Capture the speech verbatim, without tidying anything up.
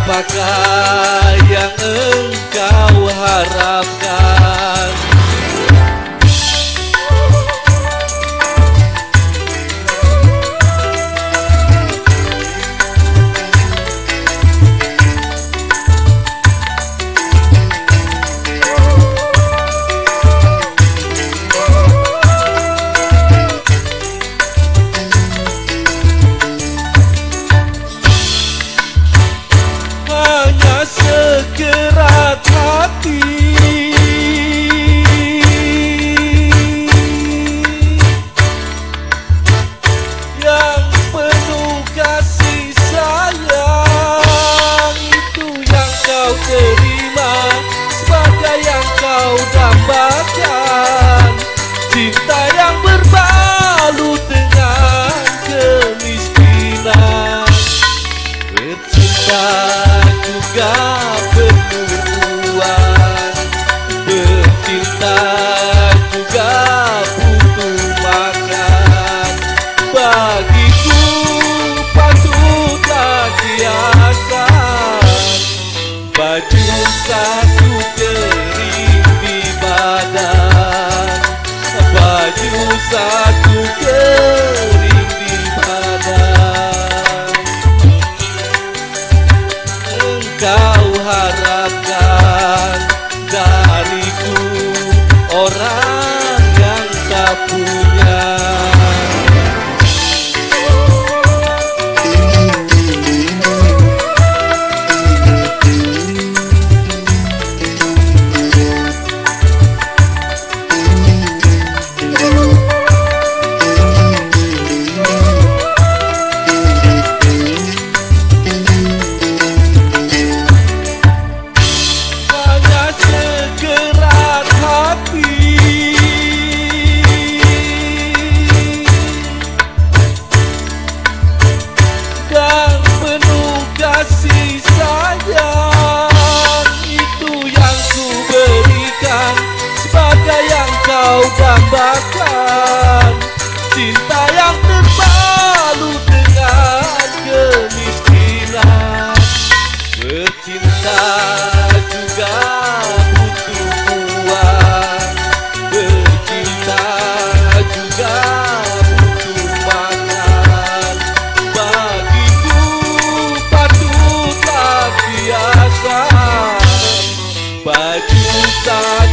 Apakah yang engkau harapkan? Sekerat hati yang penuh kasih sayang, itu yang kau terima sebagai yang kau dambakan. Cinta yang berbalut dengan kemiskinan, bercinta juga perempuan, bercinta juga butuh makan. Bagiku patutlah kiasan, baju satu kering di badan, baju satu kering di badan. Engkau harapkan dariku orang yang tak punya. Kasih sayang itu yang ku berikan sebagai yang kau dambakan. Cinta yang terbalut dengan kemiskinan, bercinta juga butuh uang, bercinta juga butuh makan. Bagiku biasa baju